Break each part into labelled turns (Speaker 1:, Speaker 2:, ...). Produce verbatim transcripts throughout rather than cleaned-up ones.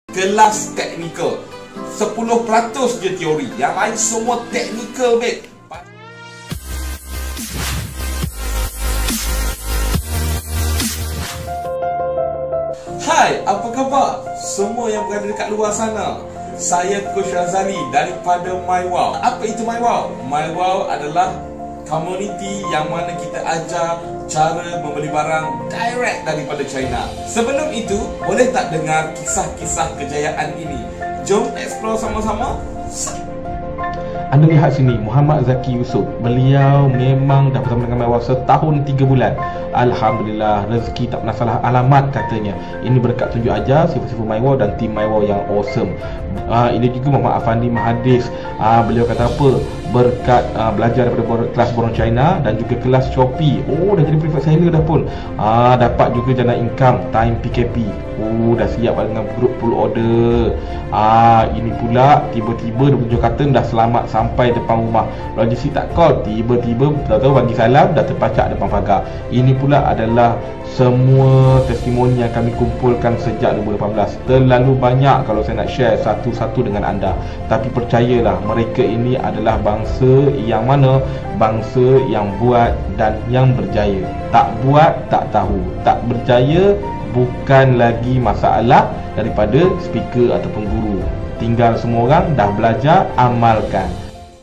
Speaker 1: Kelas teknikal, sepuluh peratus je teori, yang lain semua teknikal, babe. Hai, apa khabar semua yang berada dekat luar sana? Saya Coach Razali daripada MyWow. Apa itu MyWow? MyWow adalah komuniti yang mana kita ajar cara membeli barang direct daripada China. Sebelum itu, boleh tak dengar kisah-kisah kejayaan ini? Jom explore sama-sama.
Speaker 2: Anda lihat sini, Muhammad Zaki Yusof. Beliau memang dah bersama dengan MyWow setahun tiga bulan. Alhamdulillah, rezeki tak pernah salah alamat katanya. Ini berkat tunjuk ajar sifat-sifat MyWow dan tim MyWow yang awesome. Uh, ini juga Muhammad Afandi Mahadis. Uh, beliau kata apa? Berkat uh, belajar daripada kelas Borong China dan juga kelas Shopee. Oh, dah jadi prefect seller dah pun. Uh, dapat juga jana income time P K P. Oh, dah siap dengan grup full order. Ah, ini pula tiba-tiba dua puluh tujuh karton dah selamat sampai depan rumah. Logistik tak call, tiba-tiba tahu-tahu bagi salam dah terpacak depan pagar. Ini pula adalah semua testimoni yang kami kumpulkan sejak dua ribu lapan belas. Terlalu banyak kalau saya nak share satu-satu dengan anda. Tapi percayalah, mereka ini adalah bangsa yang mana? Bangsa yang buat dan yang berjaya. Tak buat, tak tahu. Tak berjaya, bukan lagi masalah daripada speaker ataupun guru. Tinggal semua orang dah belajar, amalkan.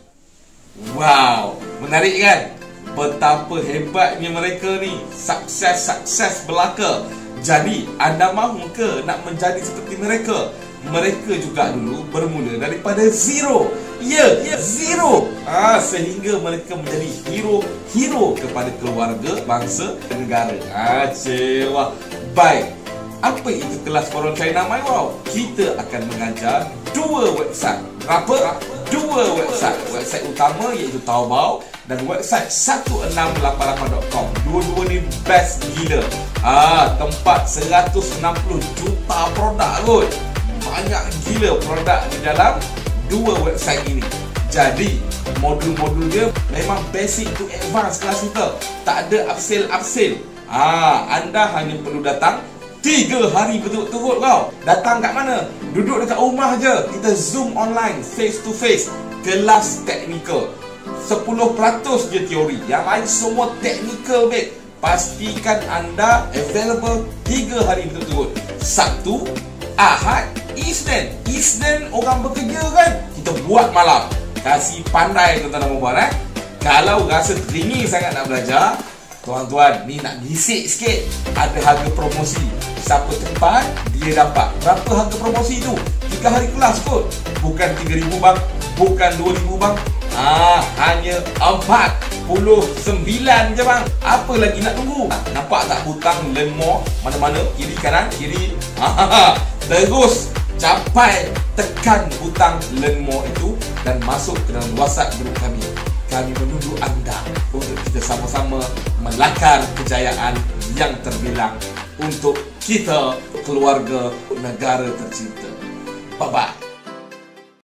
Speaker 1: Wow, menarik kan? Betapa hebatnya mereka ni. Sukses-sukses belaka. Jadi, anda mahu ke nak menjadi seperti mereka? Mereka juga dulu bermula daripada zero. Ya, yeah, zero. Ah, sehingga mereka menjadi hero-hero kepada keluarga, bangsa dan negara. Ah, cewa. Baik, apa itu kelas Borong China MyWow? Kita akan mengajar dua website. Berapa? Dua website. Website utama iaitu Taobao dan website satu enam lapan lapan dot com. Dua-dua ni best gila. Ah, tempat seratus enam puluh juta produk kot. Banyak gila produk di dalam dua website ini. Jadi, modul-modul dia memang basic to advance kelas kita. Tak ada upsell-upsell. Ah, anda hanya perlu datang tiga hari betul-betul kau. Datang kat mana? Duduk dekat rumah je. Kita zoom online, face to face. Kelas teknikal, sepuluh peratus je teori, yang lain semua teknikal, babe. Pastikan anda available tiga hari betul-betul. Sabtu, Ahad, Isnin. Isnin orang bekerja kan? Kita buat malam. Kasih pandai tuan-tuan dan puan-puan, eh. Kalau rasa teringin sangat nak belajar, tuan-tuan, ni nak gisik sikit. Ada harga promosi. Siapa cepat, dia dapat. Berapa harga promosi tu? Tiga hari kelas kot. Bukan tiga ribu bang, bukan dua ribu bang. Ah, hanya empat puluh sembilan je bang. Apa lagi nak tunggu? Nampak tak butang learn more? Mana-mana, kiri kanan, kiri. Ah, terus capai, tekan butang learn more itu dan masuk ke dalam WhatsApp grup kami. Kami menunggu anda untuk kita sama-sama melakar kejayaan yang terbilang untuk kita, keluarga, negara tercinta. Bye-bye.